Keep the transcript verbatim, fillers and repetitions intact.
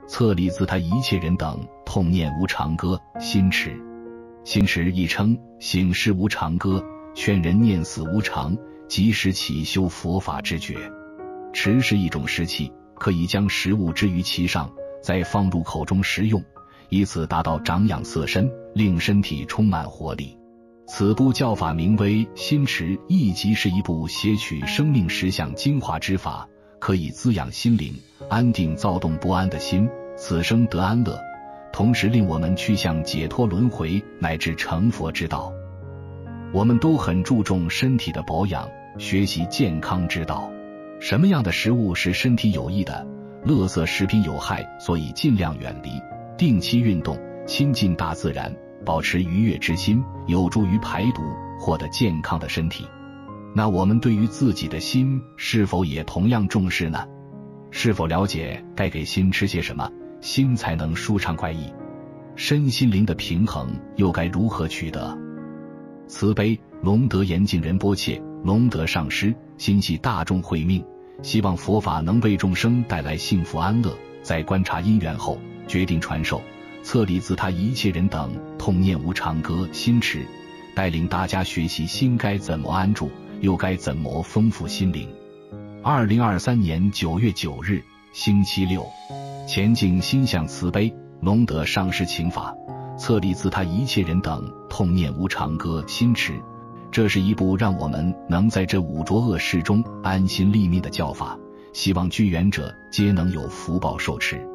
策立自他一切人等，痛念无常歌，心持。心持亦称醒世无常歌，劝人念死无常，即时起修佛法之觉。持是一种食器，可以将食物置于其上，再放入口中食用，以此达到长养色身，令身体充满活力。此部教法名为心持，亦即是一部写取生命实相精华之法，可以滋养心灵，安定躁动不安的心，此生得安乐，同时令我们去向解脱轮回乃至成佛之道。我们都很注重身体的保养，学习健康之道。什么样的食物是身体有益的？垃圾食品有害，所以尽量远离。定期运动，亲近大自然，保持愉悦之心，有助于排毒，获得健康的身体。那我们对于自己的心是否也同样重视呢？是否了解该给心吃些什么，心才能舒畅快意？身心灵的平衡又该如何取得？慈悲龙德严净仁波切，龙德上师心系大众慧命，希望佛法能为众生带来幸福安乐。在观察因缘后，决定传授策立自他一切人等，痛念无常歌，心持，带领大家学习心该怎么安住，又该怎么丰富心灵。二零二三年九月九日，星期六，前进心向慈悲龙德上师请法，策立自他一切人等，痛念无常歌，心持。这是一部让我们能在这五浊恶世中安心立命的教法，希望具缘者皆能有福报受持。